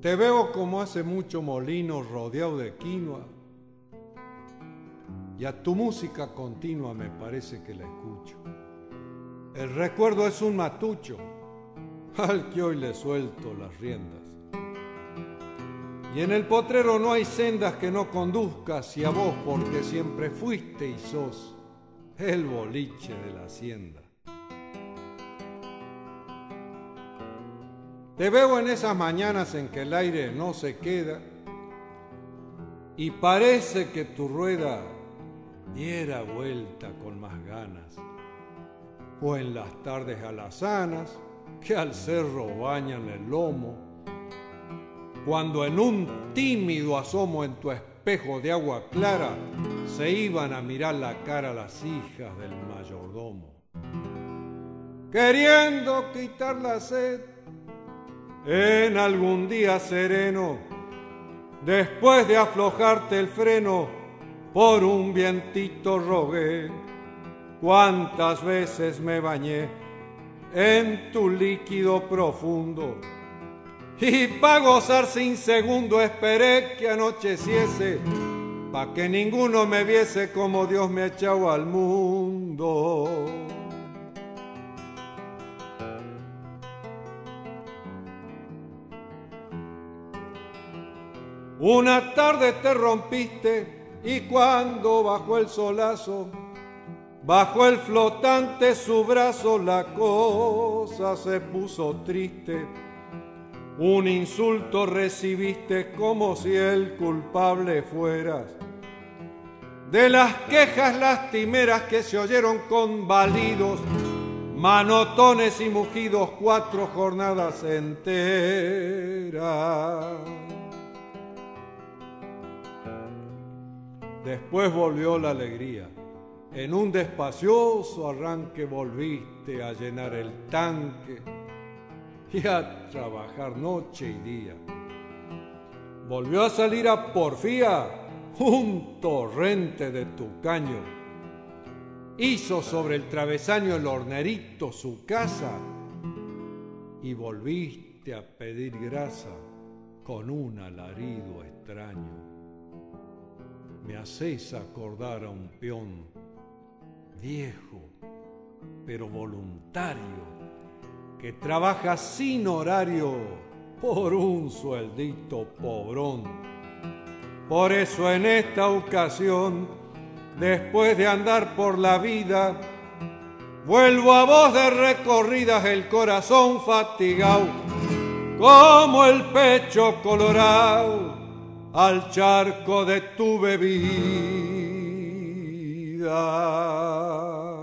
Te veo como hace mucho molino rodeado de quinoa, y a tu música continua me parece que la escucho. El recuerdo es un matucho al que hoy le suelto las riendas. Y en el potrero no hay sendas que no conduzcas hacia vos, porque siempre fuiste y sos el boliche de la hacienda. Te veo en esas mañanas en que el aire no se queda y parece que tu rueda diera vuelta con más ganas, o en las tardes alazanas que al cerro bañan el lomo, cuando en un tímido asomo en tu espejo de agua clara se iban a mirar la cara las hijas del mayordomo, queriendo quitar la sed en algún día sereno, después de aflojarte el freno por un vientito rogué. Cuántas veces me bañé en tu líquido profundo y pa' gozar sin segundo esperé que anocheciese, pa' que ninguno me viese como Dios me ha echado al mundo. Una tarde te rompiste y cuando bajó el solazo, bajo el flotante su brazo, la cosa se puso triste. Un insulto recibiste como si el culpable fueras de las quejas lastimeras que se oyeron con balidos, manotones y mugidos 4 jornadas enteras. Después volvió la alegría. En un despacioso arranque volviste a llenar el tanque y a trabajar noche y día. Volvió a salir a porfía un torrente de tu caño. Hizo sobre el travesaño el hornerito su casa y volviste a pedir grasa con un alarido extraño. Me hacéis acordar a un peón viejo, pero voluntario, que trabaja sin horario por un sueldito pobrón. Por eso en esta ocasión, después de andar por la vida, vuelvo a vos de recorridas el corazón fatigado, como el pecho colorado al charco de tu bebida.